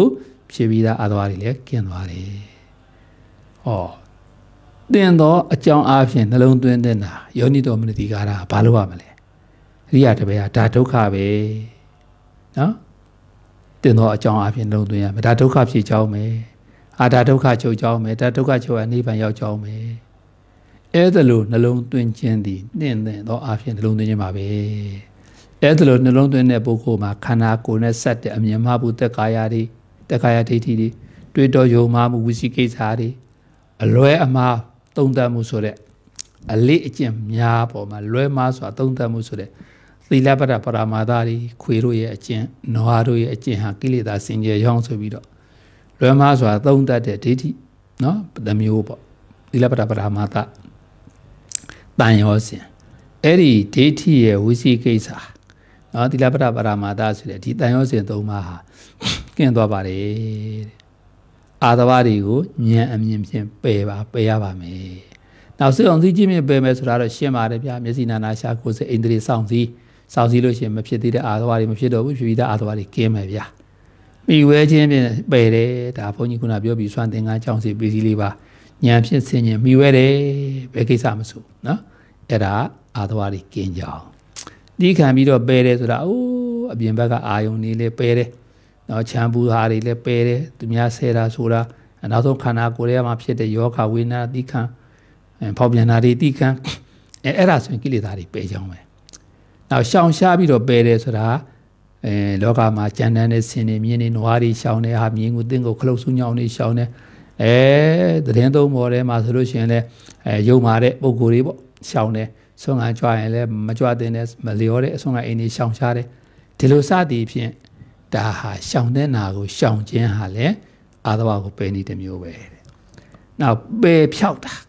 A: ဖြစ်ပြီးသားအာသဝါတွေလည်းကျင်းသွားတယ်ဟောတင်တော့အကြောင်းအားဖြင့်နှလုံးသွင်းတဲ့နာယောနိတော်မနတိကာရဘာလို့ရမလဲအရိယာတပည့်ဟာဒါဒုက္ခပဲနော်တင်တော့အကြောင်းအားဖြင့်နှလုံးသွင်းရမယ်ဒါဒုက္ခဖြစ်ကြောင်းပဲအာဒါဒုက္ခချုပ်ကြောင်းပဲဒါဒုက္ခချုပ်ရနိဗ္ဗာန်ရောက်ကြောင်းပဲအဲ့ဒါလို့နှလုံးသွင်းခြင်းသည်နှင့်တဲ့တော့အားဖြင့်နှလုံးသွင်းခြင်းပါပဲအဲ့ဒါလို့နှလုံးသွင်းတဲ့ပုဂ္ဂိုလ်မှာခန္ဓာကိုယ်နဲ့ဆက်တဲ့အမြင်မှဘူးတက်ကာယတွေတက်ကာယဒိဋ္ဌိတွေတွေးတောယုံမှမှုဝိသိကိစ္စတွေအလွဲအမှားသုံးသပ်မှုဆိုတဲ့အလေးအကျင့်များပေါ်မှာလွဲမှားစွာသုံးသပ်မှုဆိုတဲ့သီလပတ္တပရမာသတွေခွေတို့ရဲ့အကျင့်နွားတို့ရဲ့အကျင့်ဟာကိလေသာစင်ကြယ်ရောင်းဆိုပြီးတော့လွဲမှားစွာသုံးသပ်တဲ့ဒိဋ္ဌိနော်တစ်မျိုးပေါ့သီလပတ္တပရမာသတန်ရောစဉ်အဲ့ဒီဒိဋ္ဌိရဲ့ဝိသိကိစ္စနော်သီလပတ္တပရမာသဆိုတဲ့ဒီတန်ရောစဉ်သုံးပါးဟာကင်းသွားပါတယ်တဲ့အာသဝတွေကိုဉာဏ်အမြင်ဖြင့်ပယ်ပါပယ်ရပါမယ်နောက်စိတ်အောင်သိခြင်းဖြင့်ပယ်မယ်ဆိုတာတော့ရှင်းပါတယ်ဗျာမျက်စိနာနာရှာကိုယ်စိတ်အိန္ဒြေစောင့်စည်းစောင့်စည်းလို့ရှိရင်မဖြစ်သေးတဲ့အာသဝတွေမဖြစ်တော့ဘူးဖြစ်ပြီးသားအာသဝတွေကင်းမယ်ဗျာမိဝဲခြင်းဖြင့်ပယ်တယ်ဒါဘုန်းကြီးကပြောပြီးစွမ်းသင်္ကန်းကြောင့်စီပစ္စည်းလေးပါဉာဏ်ဖြင့်ဆင်ញင်မိဝဲတယ်ဘယ်ကိစ္စမဆိုနော်အဲ့ဒါအာသဝတွေကင်းကြအောင်ဒီခံပြီးတော့ပယ်တယ်ဆိုတာအိုးအပြင်ဘက်ကအာယုန်လေးလေးပယ်တယ်နော်ချမ်းဘူးဟာတွေလည်းပယ်တယ်သူများဆဲတာဆိုတာနောက်ဆုံးခန္ဓာကိုယ်ထဲမှာဖြစ်တဲ့ယောဂဝေဒနာတိခံဖောက်ပြန်တာတွေတိခံအဲအဲ့ဒါဆိုရင်ကိလေသာတွေပယ်ကြောင်းပဲနောက်ရှောင်ရှားပြီးတော့ပယ်တယ်ဆိုတာအဲလောကမှာကြံတန်းတဲ့ဆင်နေမြင်းနေနွားတွေရှောင်နေဟာမြင်းကိုတင်းကိုခလုတ်ဆူညောင်းနေရှောင်နေအဲသတင်းသုံးပေါ်ထဲမှာဆိုလို့ရှိရင်လည်းအဲယုံမာတဲ့ပုံကိုယ်တွေပေါ့ရှောင်နေဆွမ်းခံကြွရင်လည်းမကြွတဲ့နဲ့မလျော်တဲ့အဆွမ်းခံအိမ်တွေရှောင်ရှားတယ်ဒီလိုစသည်ဖြင့်ဒါဟာရှောင်တဲ့နာကိုရှောင်ခြင်းဟာလည်းအာသဝကိုပယ်နေတယ်မျိုးပဲတဲ့နောက်ပယ်ဖြောက်တာ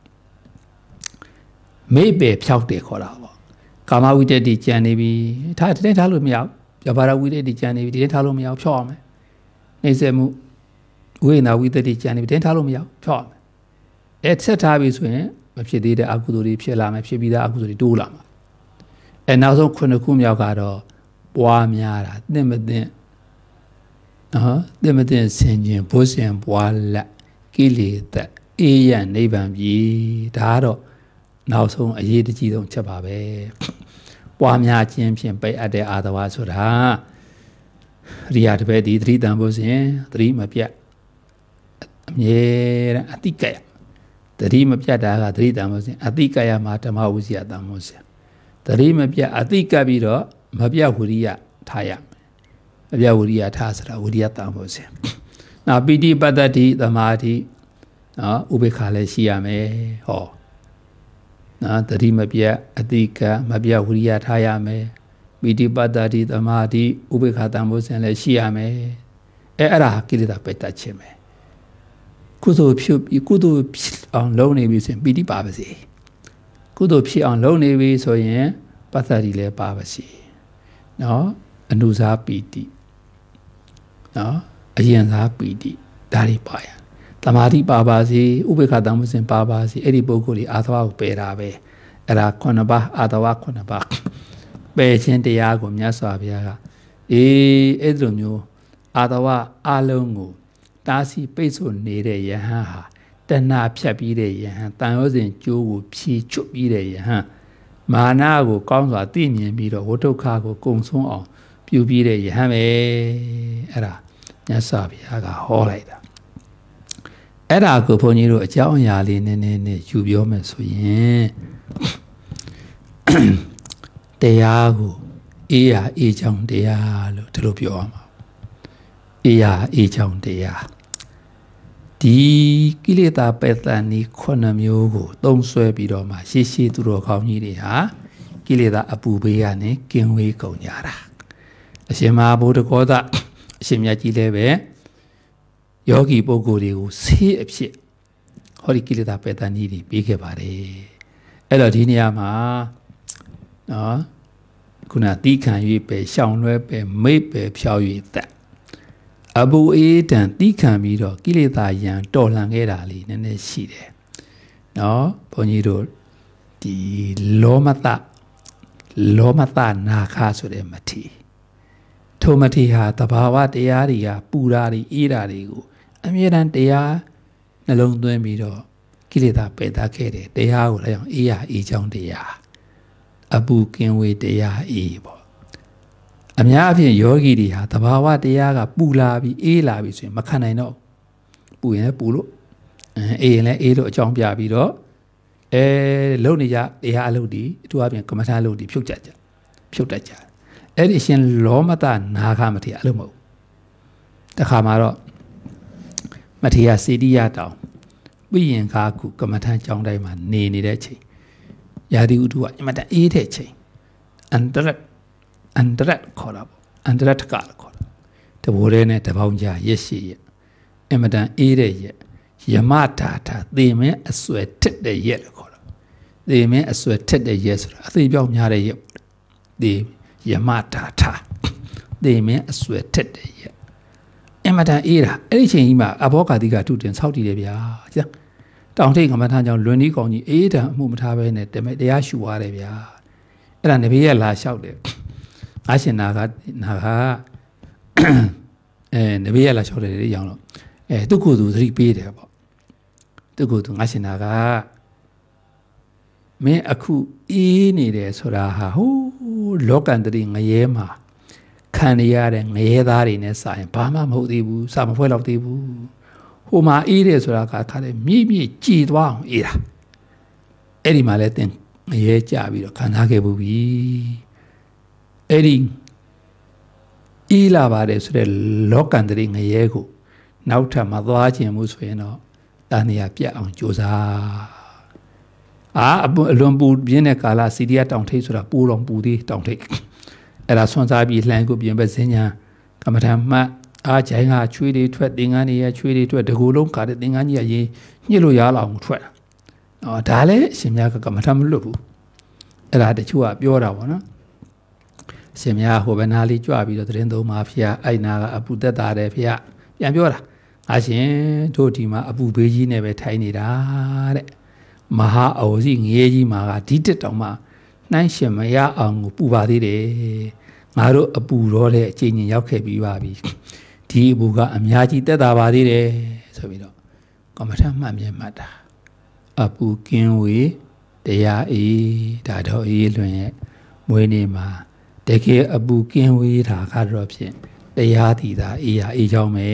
A: မေ့ပယ်ဖြောက်တယ်ခေါ်တာပေါ့ကာမဝိတ္တိကြံနေပြီထားတဲ့ထားလို့မရဘူးပြဘာရဝိတ္တိကြံနေပြီဒီထားလို့မရဘူးဖြောက်အောင်မယ်နှိမ့်ဆက်မှုဝိညာဝိတ္တိကြံနေပြီဒီထားလို့မရဘူးဖြောက်အောင်မယ်အဲ့ဆက်ထားပြီဆိုရင်မဖြစ်သေးတဲ့အကုသိုလ်တွေဖြစ်လာမယ်ဖြစ်ပြီးသားအကုသိုလ်တွေတိုးလာမှာအဲနောက်ဆုံးခုနှစ်ခုမြောက်ကတော့ပွားများတာသင့်မသင့်နော်သင့်မသင့်ဆင်ခြင်ဘုဇင်ပွားလက်ကိလေသာအေးရနိဗ္ဗာန်ပြီဒါကတော့နောက်ဆုံးအရေးတကြီးဆုံးချက်ပါပဲပွားများခြင်းဖြင့်ပိတ်အပ်တဲ့အာသဝဆိုတာရိယာတပည့်ဒီသတိတန်ဘုဇင်သတိမပြတ်အမြဲတမ်းအတိကရသတိမပြတ်တာကသတိတန်ဘုဇင်အတိကရမှာဓမ္မဝိဇ္ဇာတန်ဘုဇင်သတိမပြတ်အတိကပ်ပြီးတော့မပြတ်ဝိရိယထားရမယ်မပြတ်ဝိရိယထားဆိုတာဝိရိယတန်ဖို့စဉ်နောက်ပိဋိပတ္တိသမာဓိနော်ဥပေက္ခလည်းရှိရမယ်ဟောနော်သတိမပြတ်အတိကမပြတ်ဝိရိယထားရမယ်ပိဋိပတ္တိသမာဓိဥပေက္ခတန်ဖို့စဉ်လည်းရှိရမယ်အဲအဲ့ဒါကိလေသာပိတ်တတ်ခြင်းပဲကုသိုလ်ဖြစ်ပြီးကုသိုလ်ဖြစ်အောင်လုပ်နေပြီဆိုရင်ပိဋိပါပါစေကုသိုလ်ဖြစ်အောင်လုပ်နေပြီဆိုရင်ပတ္တိလည်းပါပါစေနော်အနုစားပီတိနော်အယံစားပီတိဒါတွေပါရသမာဓိပါပါစေဥပေက္ခတံမစဉ်ပါပါစေအဲ့ဒီပုဂ္ဂိုလ်ဒီအာသဝကိုပယ်တာပဲအဲ့ဒါခုနှစ်ပါးအာသဝခုနှစ်ပါးပယ်ခြင်းတရားကိုမြတ်စွာဘုရားကအေးအဲ့လိုမျိုးအာသဝအလုံးကိုတားဆီးပိတ်ဆို့နေတဲ့ယဟန်ဟာတဏှာဖြတ်ပြီးတဲ့ယဟန်တန်ရောစဉ်ကျိုးကိုဖြီးချွတ်ပြီးတဲ့ယဟန်မာနကိုကောင်းစွာသိမြင်ပြီးတော့ဝဋ္ထုခါကိုကုံဆုံးအောင်ပြုပြီးတဲ့ယဟန်ပဲအဲ့ဒါမြတ်စွာဘုရားကဟောလိုက်တာအဲ့ဒါကိုဘုန်းကြီးတို့အကြောင်းအရာလေးနည်းနည်းနဲ့ယူပြောမယ်ဆိုရင်တရားကိုအေးရအေးချောင်းတရားလို့ဒီလိုပြောရမှာအေးရအေးချောင်းတရားဒီကိလေသာပယ်တန်ဤခုနှစ်မျိုးကိုသုံးဆွဲပြီးတော့မှရှေ့ရှေ့သူတော်ကောင်းကြီးတွေဟာကိလေသာအပူပေးကနေကင်းဝေးကုန်ကြတာအရှင်မဟာဗုဒ္ဓဂေါသအရှင်မြတ်ကြီးလည်းပဲယောဂီပုဂ္ဂိုလ်တွေကိုဆေးအဖြစ်ဟောဒီကိလေသာပယ်တန်ဤတွေပြီးခဲ့ပါတယ်အဲ့တော့ဒီနေရာမှာနော်ခုနတိခံ၍ပဲရှောင်လွဲပဲမိတ်ပဲဖြောက်၍သက်အဘူအေးတန်တိခံပြီးတော့ကိလေသာယံတော်လှန်ခဲ့တာလေးနည်းနည်းရှိတယ်နော်ဘုန်းကြီးတို့ဒီလောမတလောမတနာခဆိုတဲ့မထေထိုမထေဟာတဘာဝတရားတွေကပူရာတွေအေးရာတွေကိုအမြဲတမ်းတရားနှလုံးသွင်းပြီးတော့ကိလေသာပယ်တတ်ခဲ့တယ်တရားကိုလည်းအောင်အေးရအေးချောင်းတရားအပူကင်းဝေးတရားအေးပေါ့အများအပြားယောဂီတွေဟာတဘာဝတရားကပူလာပြီးအေးလာပြီးဆိုရင်မခံနိုင်တော့ပူရင်လည်းပူလို့အေးရင်လည်းအေးလို့အကြောင်းပြပြီးတော့အဲလုံနေကြတရားအလုပ်ဒီအထူးအပြင်ကမ္မထာလုပ်ဒီဖြုတ်ကြကြဖြုတ်တတ်ကြအဲ့ဒီရှင်လောမတနာခမထေရအလုပ်မဟုတ်တခါမှာတော့မထေရစေတိယတောင်ပြီးရင်ကားခုကမ္မထာကြောင်းတိုင်းမှာနေနေတဲ့ချိန်ယာတိဥထုကအမတအေးတဲ့ချိန်အန္တရအန္တရခေါ်တာပေါ့အန္တရတကခေါ်တာတဘိုးရဲနဲ့တပေါင်းကြားရက်ရှိရက်အမတန်အေးတဲ့ရက်ယမတာတာသေမင်းအဆွဲထက်တဲ့ရက်လို့ခေါ်တာသေမင်းအဆွဲထက်တဲ့ရက်ဆိုတာအသေးပြောင်းများတဲ့ရက်သေယမတာတာသေမင်းအဆွဲထက်တဲ့ရက်အမတန်အေးတာအဲ့ဒီချိန်ကြီးမှာအဘောဂါတိကထုတင်ဆောက်တည်တယ်ဗျာကျန်တောင်ထိပ်ကမ္မထာကြောင့်လွန်ဒီကောင်ကြီးအေးတံအမှုမထားဘဲနဲ့တမဲတရားရှူသွားတယ်ဗျာအဲ့ဒါနဘေးရလာလျှောက်တယ်ငါရှင်နာကနာကအဲနဘေးရလာလျှောက်တယ်လေရောင်တော့အဲသူ့ကိုယ်သူသတိပေးတယ်ပေါ့သူ့ကိုယ်သူငါရှင်နာကမင်းအခုအေးနေတယ်ဆိုတာဟာဟိုးလောကန္တရိငရဲမှာခံရတဲ့ငရဲသားတွေနဲ့စာရင်ဘာမှမဟုတ်သေးဘူးစာမဖွဲတော့သေးဘူးဟိုမှာအေးတယ်ဆိုတာကခါတယ်မြည်မြည်ကြည်သွားအောင်အေးတာအဲ့ဒီမှာလဲသင်ငရဲကြပြီးတော့ခံစားခဲ့ဘူးပြီအဲ့ဒီအေးလာပါတယ်ဆိုတဲ့လောကန္တရိငရဲကိုနောက်ထပ်မသွားခြင်းဘူးဆိုရင်တော့တဏှာပြတ်အောင်ကြိုးစားအာအလွန်ပူပြင်းတဲ့ကာလစီရီယာတောင်ထိပ်ဆိုတာပူတော်ပူသေးတောင်ထိပ်အဲ့ဒါဆွမ်းစားပြီးလှန်ကိုပြင်ပဲစဉ္ညာကမ္မထာမှတ်အားချိုင်းကချွေးတွေထွက်သင်္ကန်းတွေရချွေးတွေထွက်တကူလုံးခါတဲ့သင်္ကန်းကြီးကရေးညှစ်လို့ရလောက်အောင်ထွက်တာ။အော်ဒါလည်းအရှင်မြတ်ကကမ္မထာမလွတ်ဘူး။အဲ့ဒါတချို့ကပြောတာပေါ့နော်။အရှင်မြတ်ဟိုဘနာလေးကြွပြီးတော့သတင်းသုံးပါဖျားအဲ့နာကအပူတက်တာတယ်ဖျားပြန်ပြောတာ။အရှင်တို့ဒီမှာအပူဘေးကြီးနဲ့ပဲထိုင်နေတာတဲ့။မဟာအော်စီငရေကြီးမှာကဒီတက်တောင်မှနှိုင်းရှင်မရအောင်ကိုပူပါသေးတယ်။ငါတို့အပူတော့တဲ့အချိန်ချင်းရောက်ခဲ့ပြီးပါပြီ။ဒီအပူကအများကြီးတက်တာပါသေးတယ်ဆိုပြီးတော့ကမ္မထာမှတ်မြင်မှတ်တာအပူကင်းဝေးတရားအေးဒါတော့အေးလွင်ရဲ့မွေးနေ့မှာတကယ်အပူကင်းဝေးတာကတော့ဖြင့်တရားတည်တာအေးရအေးချောင်းပဲ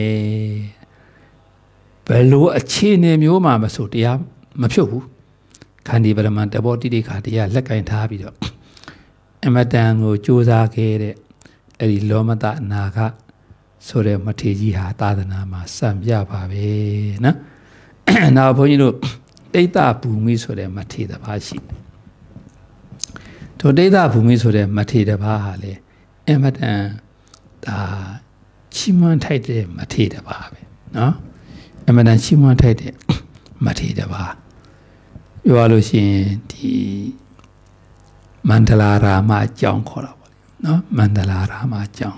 A: ဘယ်လိုအခြေအနေမျိုးမှမဆိုတရားမဖြုတ်ဘူးခန္ဒီပရမန်တဘောတိတိခါတရားလက်ကင်ထားပြီးတော့အမတန်ကိုကြိုးစားခဲ့တဲ့အဲ့ဒီလောမတအနာကဆိုတဲ့မထေကြီးဟာသာသနာမှာစံပြပါပဲနော်။နောက်ဘုန်းကြီးတို့တိဋ္ဌဘူမိဆိုတဲ့မထေတစ်ပါးရှိ။ထိုတိဋ္ဌဘူမိဆိုတဲ့မထေတစ်ပါးဟာလေအမတန်ဒါချီးမွမ်းထိုက်တဲ့မထေတစ်ပါးပဲနော်။အမတန်ချီးမွမ်းထိုက်တဲ့မထေတစ်ပါးပြောလို့ရှိရင်ဒီမန္တလာရာမအကြောင်းခေါ်တာပေါ့နော်။မန္တလာရာမအကြောင်း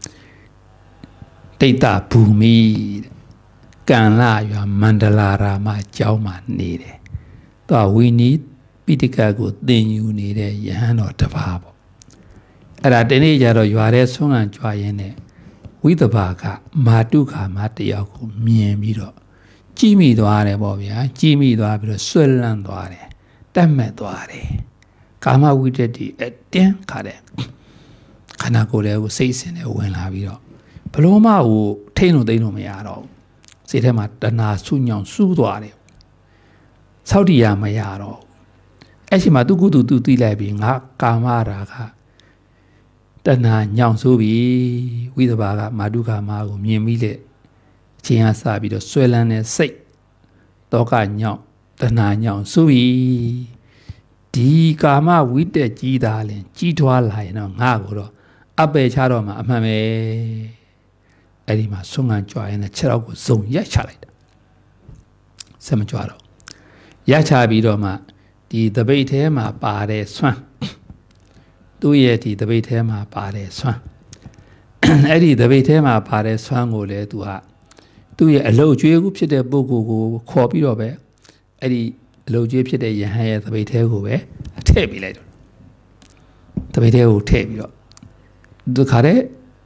A: တိဋ္ဌဘူမိကံလာရွာမန္တလာရာမအကြောင်းမှာနေတယ်။သူဝိနီးပိဋကကိုသင်ယူနေတဲ့ယဟန်တော်တစ်ပါးပေါ့။အဲ့ဒါတနေ့ကျတော့ရွာထဲဆွမ်းခံကြွားရင်းနဲ့ဝိသဘာကမာတုခါမတယောက်ကိုမြင်ပြီးတော့ကြည်မိသွားတယ်ပေါ့ဗျာ။ကြည်မိသွားပြီးတော့ဆွဲလန်းသွားတယ်။တက်မဲ့သွားတယ်။ကာမဝိတ္တိအတင်းခါတဲ့ခန္ဓာကိုယ်လေးကိုစိတ်ဆင်နဲ့ဝင်လာပြီးတော့ဘလို့မှဟိုထိန်းလို့သိမ်းလို့မရတော့ဘူးစိတ်ထဲမှာတဏှာဆုညောင်စူးသွားတယ်သောက်တည်ရမရတော့အဲ့ဒီမှာသူကုသူသူသိလိုက်ပြီးငါကာမရာဂတဏှာညောင်ဆိုးပြီးဝိသဘာကမာတုခါမကိုမြင်ပြီးလေအချင်းအားစပြီးတော့ဆွဲလန်းတဲ့စိတ်တောကညောင်တဏှာညောင်ဆိုးပြီးဒီကာမဝိတက်ကြီးတာလင်ကြီးထွားလာရင်တော့ငါ့ကိုတော့အပယ်ချတော့မှအမှန်ပဲအဲ့ဒီမှာဆွမ်းခံကြွားရင်လည်းခြေထောက်ကိုဇုံရိုက်ချလိုက်တာဆက်မကြွားတော့ရိုက်ချပြီးတော့မှဒီတပိတ်ထဲမှာပါတဲ့ဆွမ်းသူ့ရဲ့ဒီတပိတ်ထဲမှာပါတဲ့ဆွမ်းအဲ့ဒီတပိတ်ထဲမှာပါတဲ့ဆွမ်းကိုလည်းသူကသူ့ရဲ့အလုတ်ကျွေးခုဖြစ်တဲ့ပုဂ္ဂိုလ်ကိုခေါ်ပြီးတော့ပဲအဲ့ဒီအလုတ်ကျွေးဖြစ်တဲ့ယဟန်ရဲ့တပိတ်ထဲကိုပဲထည့်ပေးလိုက်တော့တပိတ်ထဲကိုထည့်ပြီးတော့ဒီခါတဲ့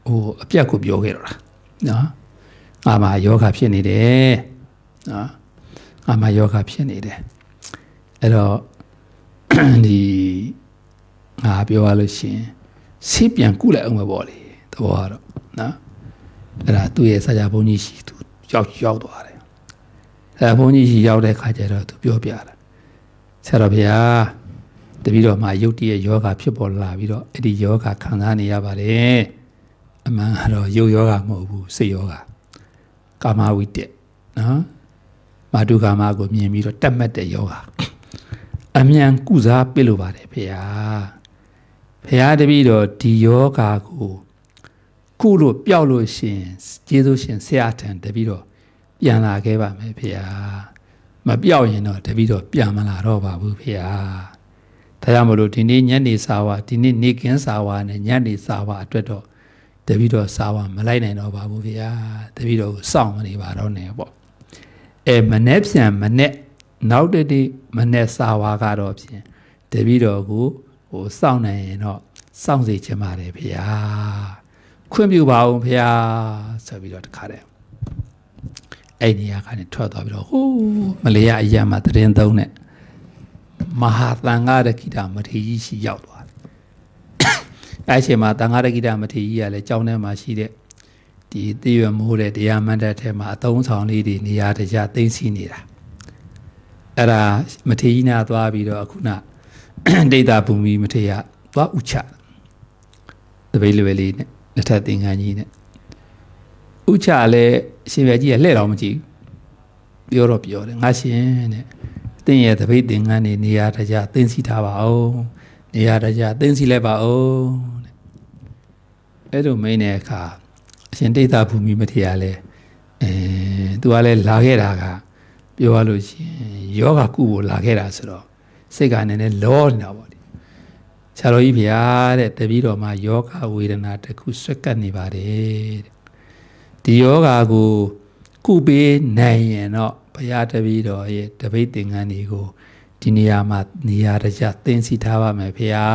A: ဟိုအပြတ်ကိုပြောခဲ့တော့လားနော်ငါမှာယောဂဖြစ်နေတယ်နော်ငါမှာယောဂဖြစ်နေတယ်အဲ့တော့ဒီငါပြောရလို့ရှိရင်ဆေးပြန်ကုလိုက်အောင်ပဲပေါ့လေသဘောကတော့နော်အဲ့ဒါသူ့ရဲ့ဆရာဘုန်းကြီးရှိသူရောက်ရောက်သွားတယ်ဆရာဘုန်းကြီးရှိရောက်တဲ့ခါကျတော့သူပြောပြတာဆရာတော်ဘုရားတပည့်တော်မှာယုတ်တရဲ့ယောဂဖြစ်ပေါ်လာပြီးတော့အဲ့ဒီယောဂခံစားနေရပါတယ်အမှန်ကတော့ယုတ်ယောဂမဟုတ်ဘူးစိတ်ယောဂကာမဝိတ္တနော်မာတုကာမကိုမြင်ပြီးတော့တတ်မှတ်တဲ့ယောဂအမြန်ကုစားပြလို့ပါတယ်ဘုရားဘုရားတပည့်တော်ဒီယောဂကိုကုလို့ပျောက်လို့ရှင်ကျေးဇူးရှင်ဆရာထံတပည့်တော်ပြန်လာခဲ့ပါမယ်ဘုရားမပျောက်ရင်တော့တပည့်တော်ပြန်မလာတော့ပါဘူးဘုရားဒါကြောင့်မလို့ဒီနေ့ညနေစာဝါဒီနေ့နေ့ကင်းစာဝါနဲ့ညနေစာဝါအတွက်တော့တပည့်တော်စာဝါမလိုက်နိုင်တော့ပါဘူးဘုရားတပည့်တော်ကိုစောင့်မနေပါတော့နဲ့ပေါ့အဲမနေ့ပြန်မနေ့နောက်တနေ့မနေ့စာဝါကတော့ဖြင့်တပည့်တော်ကိုဟိုစောင့်နိုင်ရင်တော့စောင့်စေချင်ပါတယ်ဘုရားခွင့်ပြုပါအောင်ဘုရားဆိုပြီးတော့တခါတည်းအဲ့ဒီနေရာကနေထွက်သွားပြီးတော့ဟိုးမလေးရအရာမှာတရင်သုံးနဲ့မဟာသံဃာရခိတမထေရကြီးရှိရောက်သွားတယ်အဲ့အချိန်မှာသံဃာရခိတမထေရကြီးကလည်းကြောင်းထဲမှာရှိတဲ့ဒီသိရမိုးတဲ့တရားမန္တထဲမှာအသုံးဆောင်လေးတွေနေရာတကျသိသိနေတာအဲ့ဒါမထေရကြီးနာသွားပြီးတော့အခုနဒိဋ္ဌဘူမိမထေရသွားဥချတပိတ်လွယ်လေးနဲ့လက်ထက်သင်္ကန်းကြီးနဲ့ဥချလည်းရှင်ပြကြီးကလှဲ့တော်မကြည့်ပြောတော့ပြောတယ်ငါရှင်တဲ့တင်းရဲ့တပိတ်သင်္ကန်းနေနေရာတကျသိသိထားပါအောင်နေရာတကျသိသိလိုက်ပါအောင်တဲ့အဲ့လိုမင်းတဲ့အခါအရှင်ဒိဋ္ဌဘူမိမထေရလည်းအဲသူကလည်းလာခဲ့တာကပြောရလို့ရှိရင်ယောဂကုဖို့လာခဲ့တာဆိုတော့စိတ်ကနည်းနည်းလောနေတာပေါ့လေဆရာတော်ကြီးဗျာတဲ့တပည့်တော်မှာယောဂဝေဒနာတစ်ခုဆွက်ကပ်နေပါတယ်တဲ့ဒီယောဂကိုကုပေးနိုင်ရင်တော့ဘုရားတပည့်တော်ရဲ့တပိတ်သင်္ကန်းတွေကိုဒီနေရာမှာနေရာတကျသင်စီထားပါမယ်ဗျာ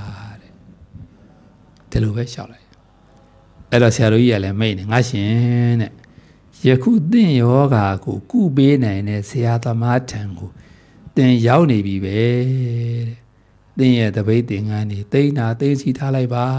A: တဲ့ဒီလိုပဲရှောက်လိုက်အဲ့တော့ဆရာတော်ကြီးကလည်းမိတ်နေငါရှင်တဲ့ယခုသင်ယောဂကိုကုပေးနိုင်တဲ့ဆရာသမားထံကိုသင်ရောက်နေပြီပဲတဲ့သင်ရဲ့တပိတ်သင်္ကန်းနေသိနာသိစီထားလိုက်ပါ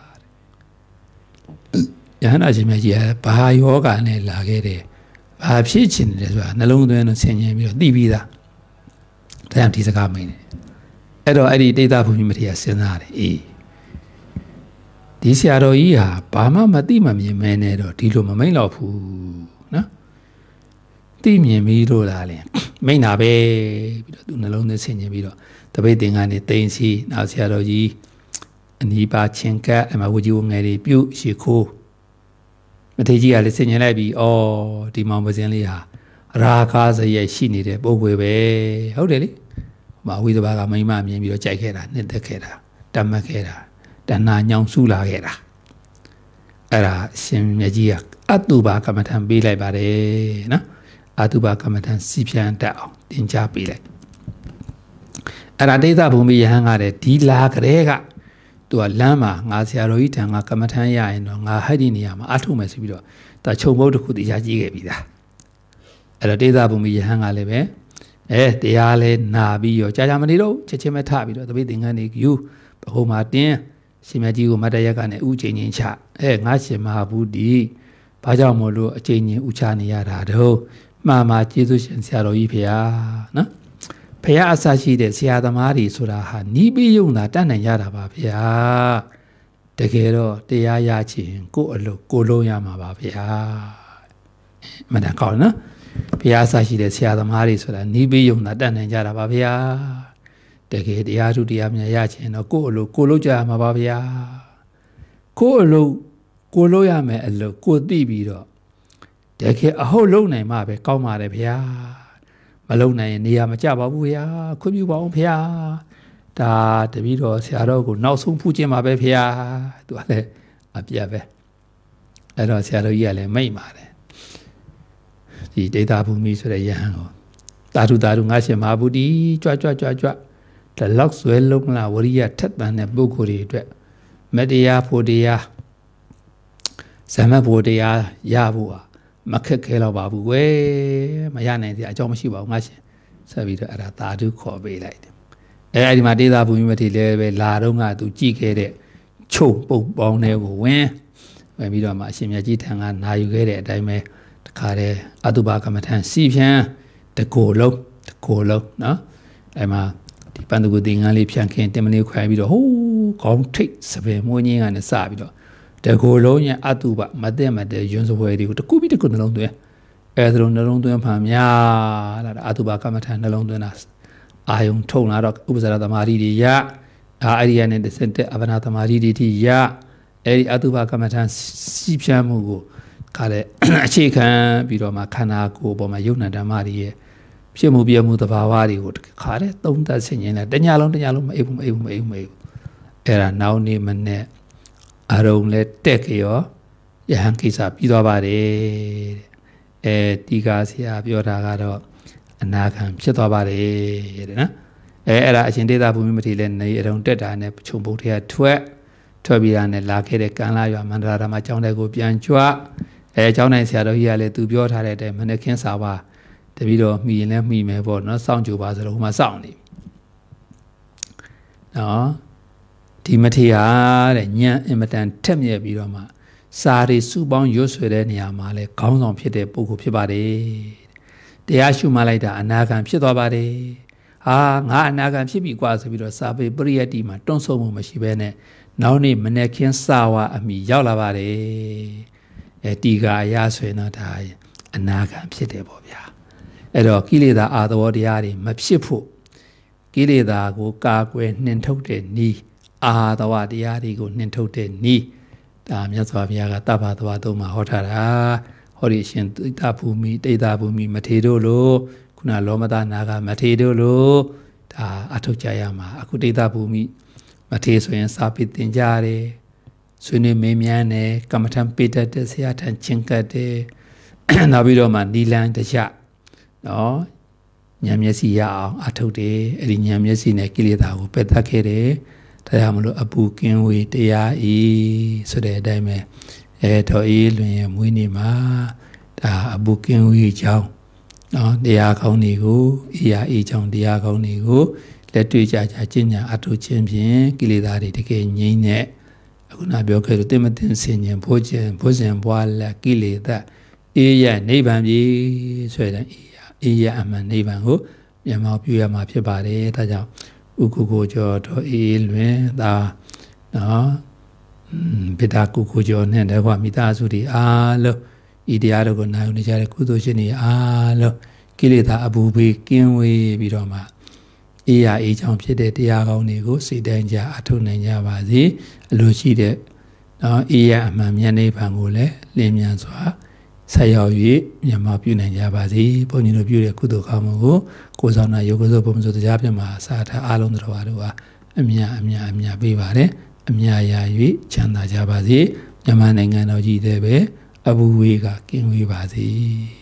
A: ယဟနာရှင်မြတ်ကြီးကဘာယောဂနဲ့လာခဲ့တယ်ဘာဖြစ်ချင်တယ်ဆိုတာနှလုံးသွင်းလို့ဆင်ခြင်ပြီးတော့သိပြီးသားဒါကြောင့်ဒီစကားမိန်တယ်အဲ့တော့အဲ့ဒီဒိဋ္ဌဘုရားမထေရစဉ်းစားတယ်အေးဒီဆရာတော်ကြီးဟာဘာမှမသိမမြင်မဲနဲ့တော့ဒီလိုမမိန်တော့ဘူးနော်သိမြင်ပြီးတော့လားလေမိန်တာပဲပြီးတော့သူနှလုံးသွင်းဆင်ခြင်ပြီးတော့တပိတ်သင်္ကန်းနေတိန်စီနောက်ဆရာတော်ကြီးအနီးပါချင်းကပ်အမဝကြီးဝငယ်တွေပြုတ်ရှ िख ိုးမထေရကြီးကလည်းဆင်ခြင်လိုက်ပြီးဩဒီမောင်ပစင်းလေးဟာရာခါစရဲ့ရှိနေတဲ့ပုံပွေပဲဟုတ်တယ်လေမဝိသဘာကမိမမြင်ပြီးတော့ကြိုက်ခဲ့တာနှစ်သက်ခဲ့တာတတ်မှတ်ခဲ့တာတဏှာညောင်စုလာခဲ့တာအဲ့ဒါရှင်မြတ်ကြီးကအတုပါကမ္မထံပေးလိုက်ပါတယ်နော်အတုပါကမ္မထံစီဖြန်းတတ်အောင်သင်ကြားပေးလိုက်အဲ့ဒါဒိဋ္ဌဘုံမီယဟန်ကတဲ့ဒီလာကလေးကသူကလမ်းမှာငါဆရာတော်ကြီးထံကကမ္မထံရရင်တော့ငါဟဲ့ဒီနေရာမှာအထုတ်မယ်ဆိုပြီးတော့ဒါခြုံပုတ်တစ်ခုတရားကြီးခဲ့ပြီသားအဲ့တော့ဒိဋ္ဌဘုံမီယဟန်ကလည်းပဲအဲတရားလဲနာပြီးရောကြာကြာမနေတော့ချက်ချင်းပဲထပြီးတော့တပိတ်သင်္ကန်းနေယူဘုံမှာတင်းရှင်မြတ်ကြီးကိုမတရရက်ကနေဥချိန်ချင်းချအဲငါရှင်မဟာဘူးဒီဘာကြောင့်မို့လို့အချိန်ချင်းဥချနေရတာတော့မှားမှာကျေးဇူးရှင်ဆရာတော်ကြီးဖေဟာနော်ဖေဟာအစရှိတဲ့ဆရာသမားတွေဆိုတာဟာနီးပြီးယုံတာတတ်နိုင်ရတာပါဖေဟာတကယ်တော့တရားရခြင်းကိုယ်အလုပ်ကိုလုံးရမှာပါဖေဟာမတန်ကောင်းနော်ဖေဟာအစရှိတဲ့ဆရာသမားတွေဆိုတာနီးပြီးယုံတာတတ်နိုင်ကြတာပါဖေဟာတကယ်တရားထုတရားမြတ်ရခြင်းတော့ကိုယ်အလုပ်ကိုလုံးကြရမှာပါဗျာကိုယ်အလုပ်ကိုလုံးရမယ်အလုပ်ကိုသိပြီးတော့တကယ်အဟုတ်လုံနိုင်မှပဲကောင်းပါတယ်ဗျာမလုံနိုင်ရင်နေရာမကျပါဘူးဗျာခွင့်ပြုပါအောင်ဗျာဒါတပည့်တော်ဆရာတော်ကိုနောက်ဆုံးဖူးခြင်းပါပဲဗျာသူကလည်းအပြတ်ပဲအဲ့တော့ဆရာတော်ကြီးကလည်းမိတ်ပါတယ်ဒီဒိဋ္ဌဘူမိဆိုတဲ့ယဟန်ကိုတာထုတာထုငါရှင်မဟာဗုဒ္ဓကြွကြွကြွကြွတလောက်ဆွဲလုံးလာဝရိယထက်သန်တဲ့ပုဂ္ဂိုလ်တွေအတွက်မတရားဖို့တရားဇမတ်ဘိုးတရားရဖို့ဟာမခက်ခဲတော့ပါဘူးကွယ်မရနိုင်သေးအကြောင်းမရှိပါဘူးငါရှင်ဆက်ပြီးတော့အဲ့ဒါသာဓုခေါ်ပေးလိုက်တယ်အဲအဲ့ဒီမှာဒေသာဘူမိမထေလည်းပဲလာတော့ကသူကြည့်ခဲ့တဲ့ချုပ်ပုတ်ပေါင်းတွေကိုဝင်ဝင်ပြီးတော့မှအရှင်မြတ်ကြီးထံကနာယူခဲ့တဲ့အတိုင်းပဲတခါတည်းအတုပါကမ္မထံစီဖြန်းတကိုယ်လုံးတကိုယ်လုံးနော်အဲ့မှာဒီပန္တကုသင်္ကန်းလေးဖြန့်ခင်းတင်မလေးခွဲပြီးတော့ဟိုးခေါင်းထိတ်စပယ်မွေးငင်းကနေစပြီးတော့တကိုယ်လုံးရဲ့အတုပမတဲ့မတဲ့ယွန်းစပွဲတွေကိုတကူပြီးတကူနှလုံးသွင်းအဲဒါလုံးနှလုံးသွင်းမှများလာအတုပကမ္မထံနှလုံးသွင်းတာအာယုံထုံလာတော့ဥပဇာရသမารိတွေရအာအရိယနဲ့တစ်စက်တဲ့အဗနာသမารိတွေတိရအဲ့ဒီအတုပကမ္မထံစီဖြန်းမှုကိုခါတဲ့အခြေခံပြီးတော့မှခန္ဓာကိုယ်ပေါ်မှာယုံနာဓမ္မတွေရဲ့ဖြစ်မှုပြမှုသဘာဝတွေကိုခါတဲ့သုံးသပ်ဆင်ခြင်တယ်တညာလုံးတညာလုံးမအိပ်ဘူးမအိပ်ဘူးမအိပ်ဘူးမအိပ်ဘူးအဲ့ဒါနောက်နေ့မနေ့အရုံလဲတက်ကြောယဟန်ကိစ္စပြီးသွားပါတယ်တဲ့အဲဒီကားဆရာပြောတာကတော့အနာခံဖြစ်သွားပါတယ်တဲ့နော်အဲအဲ့ဒါအရှင်ဒေသာဘူမိမထေလဲနေအရုံတက်တာနဲ့ခြုံပုတ်ထဲကထွက်ထွက်ပြီးတာနဲ့လာခဲ့တဲ့ကံလာရွာမန္တရာဓမ္မကျောင်းတဲ့ကိုပြန်ကြွအဲကျောင်းနိုင်ဆရာတော်ကြီးကလည်းသူပြောထားတဲ့အတိုင်းမနေ့ခင်းစာပါတပီတော့မှီရင်လည်းမှီမယ်ပေါ့နော်စောင့်ကြပါဆိုတော့ဟိုမှာစောင့်နေနော်ဒီမထေရတဲ့ညံအင်မတန်ထက်မြက်ပြီးတော့မှစာရီစုပေါင်းရွတ်ဆွေတဲ့နေရာမှာလဲခေါင်းဆောင်ဖြစ်တဲ့ပုဂ္ဂိုလ်ဖြစ်ပါတယ်တရားရှုမှလိုက်တာအနာဂံဖြစ်သွားပါတယ်ဟာငါအနာဂံဖြစ်ပြီကွာဆိုပြီးတော့စာပေပရိယတ်တိမှာတွန့်ဆုတ်မှုမရှိဘဲနဲ့နောက်နေ့မနေ့ခင်းစာဝအမိရောက်လာပါတယ်အဲတီကာအရာဆိုရင်တော့ဒါအနာဂံဖြစ်တယ်ပေါ့ဗျာအဲ့တော့ကိလေသာအာသဝတရားတွေမဖြစ်ဖို့ကိလေသာကိုကာကွယ်နှင်ထုတ်တဲ့နည်းအာသဝတရားတွေကိုနှင်ထုတ်တဲ့နည်းဒါမြတ်စွာဘုရားကတပ္ပသဝသုံးမှာဟောထားတာဟောဒီရှင်တိတဘူမိတိတဘူမိမထေတို့လို့ခုနလောမတနာဂမထေတို့လို့ဒါအထုတ်ကြရမှာအခုတိတဘူမိမထေဆိုရင်စာပေသင်ကြတယ်ဆွေးနွေးမေးမြန်းတယ်ကမ္မထံပေးတတ်တဲ့ဆရာထံချင်းကပ်တယ်နောက်ပြီးတော့မှနီလန်းတကြနော်ဉာဏ်မျက်စိရအောင်အထုတ်တယ်အဲ့ဒီဉာဏ်မျက်စိနဲ့ကိလေသာကိုပယ်တတ်ခဲ့တယ်ဒါကြောင့်မလို့အပူကင်းဝေးတရားဤဆိုတဲ့အတိုင်းပဲအဲတော်အေးလွင်ရမွေးနေမှာဒါအပူကင်းဝေးကြောင်းနော်တရားကောင်းတွေကိုအေးရအေးကြောင်းတရားကောင်းတွေကိုလက်တွေ့ကြကြကျင့်ကြံအထုတ်ခြင်းဖြင့်ကိလေသာတွေတကယ်ငြိမ်းတဲ့အခုနပြောခဲ့လို့တင်မတင်ဆင်ញင်ဘိုးကျင်ဘိုးစဉ်ဘွားလက်ကိလေသာအေးရနိဗ္ဗာန်ပြီဆိုတဲ့အေးရအေးရအမှန်နိဗ္ဗာန်ကိုမျက်မှောက်ပြုရမှာဖြစ်ပါတယ်ဒါကြောင့်ဥကုကိုကျော်တော်အေးလွင်ဒါနော်ဗေဒကုကိုကျော်နဲ့တကွမိသားစုတွေအားလုံးဤတရားတို့ကိုနာယူနေကြတဲ့ကုသိုလ်ရှင်တွေအားလုံးကိလေသာအပူဘေးကင်းဝေးပြီးတော့မှအေးရအေးချောင်းဖြစ်တဲ့တရားကောင်းတွေကိုစိတ်တိုင်းကြအထုတ်နိုင်ကြပါစေအလိုရှိတဲ့နော်အေးရအမှန်မြတ်နိဗ္ဗာန်ကိုလည်းလင်းမြန်စွာဆက်ရောက်၍မြတ်မပြုနိုင်ကြပါစေဘုန်းကြီးတို့ပြုတဲ့ကုသိုလ်ကောင်းမှုကိုကိုယ်ဆောင်နာယောဂဆိုဘုံဆိုတရားပြမှာစာထားအားလုံးတော်ပါတို့ဟာအမြအမြအမြပေးပါတယ်အမြရာ၍ချမ်းသာကြပါစေမြန်မာနိုင်ငံတော်ကြီးတဲ့ပဲအဘူဝေးကကင်းဝေးပါစေ